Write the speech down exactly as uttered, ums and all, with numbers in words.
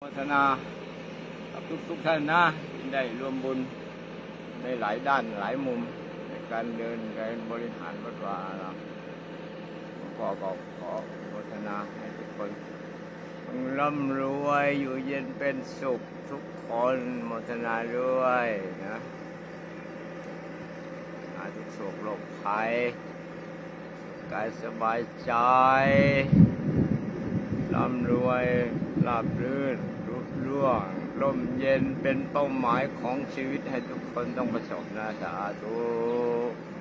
โฆษณากับทุกทุกท่านนะที่ได้รวมบุญในหลายด้านหลายมุมในการเดินการบริหารวัดวาอารามหลวงพ่อก็ขอโฆษณาให้ทุกคนร่ำรวยอยู่เย็นเป็นสุขทุกคนโมทนาด้วยนะหาทุกโศกโรคภัยกายสบายใจร่ำรวยราบรื่นรุ่งเรืองร่มเย็นเป็นเป้าหมายของชีวิตให้ทุกคนต้องประสบนะสาธุ